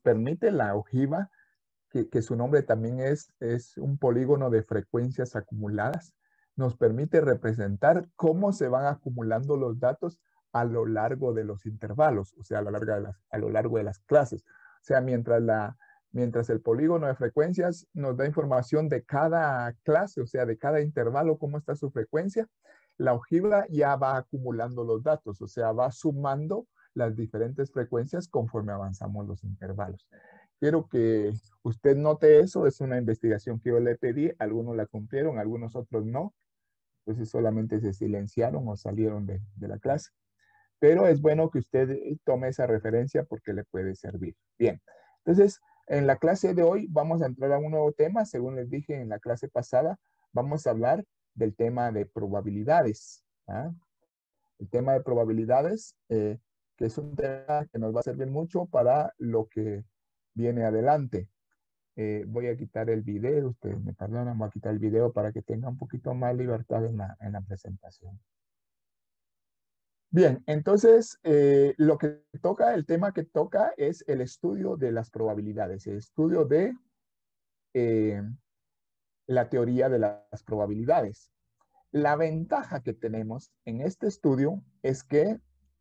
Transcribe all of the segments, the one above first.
permite la ojiva, que su nombre también es un polígono de frecuencias acumuladas, nos permite representar cómo se van acumulando los datos a lo largo de los intervalos, o sea, a lo largo de las clases. O sea, mientras el polígono de frecuencias nos da información de cada clase, o sea, de cada intervalo, cómo está su frecuencia, la ojiva ya va acumulando los datos, o sea, va sumando las diferentes frecuencias conforme avanzamos los intervalos. Quiero que usted note eso, es una investigación que yo le pedí, algunos la cumplieron, algunos otros no, entonces solamente se silenciaron o salieron de la clase. Pero es bueno que usted tome esa referencia porque le puede servir. Bien, entonces en la clase de hoy vamos a entrar a un nuevo tema, según les dije en la clase pasada, vamos a hablar del tema de probabilidades. ¿Ah? El tema de probabilidades, que es un tema que nos va a servir mucho para lo que viene adelante. Voy a quitar el video, ustedes me perdonan, voy a quitar el video para que tenga un poquito más libertad en la presentación. Bien, entonces lo que toca, el tema que toca es el estudio de las probabilidades, el estudio de la teoría de las probabilidades. La ventaja que tenemos en este estudio es que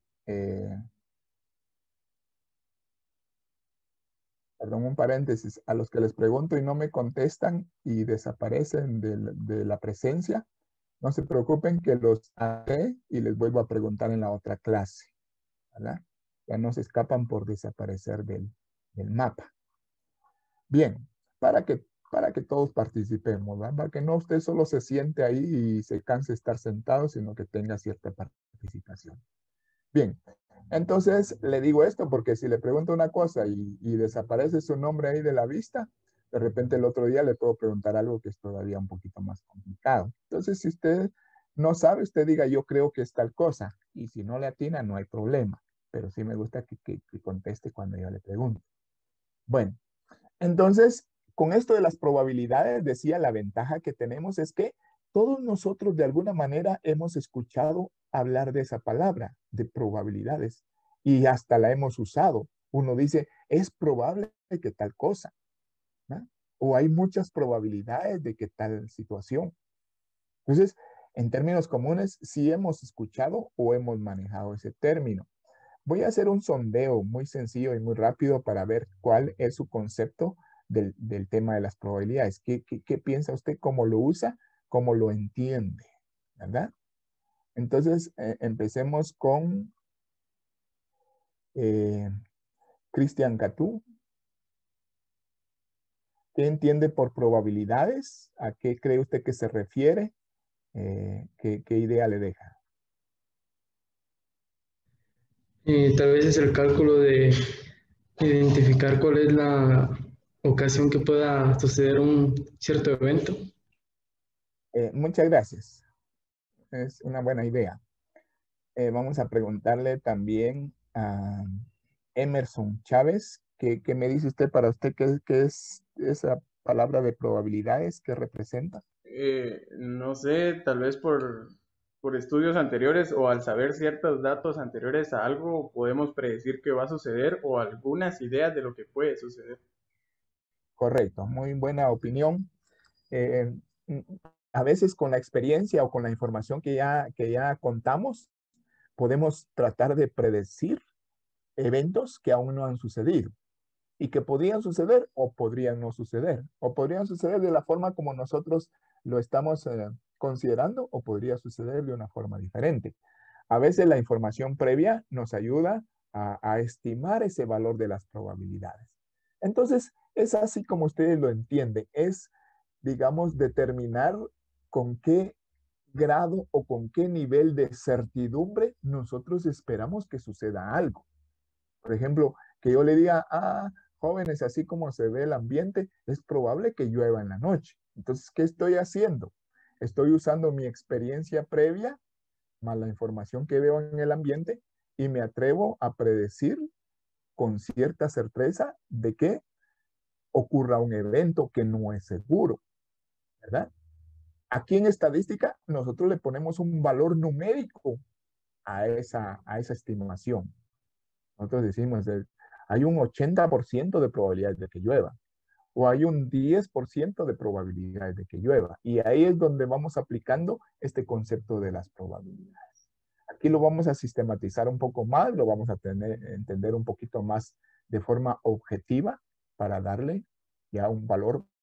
perdón, un paréntesis, a los que les pregunto y no me contestan y desaparecen de la presencia, no se preocupen que los haré y les vuelvo a preguntar en la otra clase, ¿verdad? Ya no se escapan por desaparecer del mapa. Bien, para que todos participemos, ¿verdad? Para que no usted solo se siente ahí y se canse de estar sentado, sino que tenga cierta participación. Bien, entonces le digo esto porque si le pregunto una cosa y desaparece su nombre ahí de la vista, de repente el otro día le puedo preguntar algo que es todavía un poquito más complicado. Entonces, si usted no sabe, usted diga yo creo que es tal cosa. Y si no le atina, no hay problema. Pero sí me gusta que conteste cuando yo le pregunto. Bueno, entonces, con esto de las probabilidades, decía, la ventaja que tenemos es que todos nosotros de alguna manera hemos escuchado hablar de esa palabra, de probabilidades, y hasta la hemos usado. Uno dice, es probable que tal cosa, ¿no? O hay muchas probabilidades de que tal situación. Entonces, en términos comunes, sí hemos escuchado o hemos manejado ese término. Voy a hacer un sondeo muy sencillo y muy rápido para ver cuál es su concepto del tema de las probabilidades. ¿Qué piensa usted? ¿Cómo lo usa? ¿Cómo lo entiende? ¿Verdad? Entonces, empecemos con Cristian Catú. ¿Qué entiende por probabilidades? ¿A qué cree usted que se refiere? ¿Qué idea le deja? Tal vez es el cálculo de identificar cuál es la ocasión que pueda suceder un cierto evento. Muchas gracias. Es una buena idea. Vamos a preguntarle también a Emerson Chávez, ¿qué me dice usted para usted qué es esa palabra de probabilidades que representa? No sé, tal vez por estudios anteriores o al saber ciertos datos anteriores a algo, podemos predecir qué va a suceder o algunas ideas de lo que puede suceder. Correcto, muy buena opinión. Eh, mm, a veces con la experiencia o con la información que ya contamos, podemos tratar de predecir eventos que aún no han sucedido y que podrían suceder o podrían no suceder, o podrían suceder de la forma como nosotros lo estamos considerando o podría suceder de una forma diferente. A veces la información previa nos ayuda a estimar ese valor de las probabilidades. Entonces, es así como ustedes lo entienden, es, digamos, determinar con qué grado o con qué nivel de certidumbre nosotros esperamos que suceda algo. Por ejemplo, que yo le diga, jóvenes, así como se ve el ambiente, es probable que llueva en la noche. Entonces, ¿qué estoy haciendo? Estoy usando mi experiencia previa más la información que veo en el ambiente y me atrevo a predecir con cierta certeza de que ocurra un evento que no es seguro, ¿verdad? Aquí en estadística nosotros le ponemos un valor numérico a esa estimación. Nosotros decimos, hay un 80% de probabilidades de que llueva, o hay un 10% de probabilidades de que llueva. Y ahí es donde vamos aplicando este concepto de las probabilidades. Aquí lo vamos a sistematizar un poco más, lo vamos a entender un poquito más de forma objetiva para darle ya un valor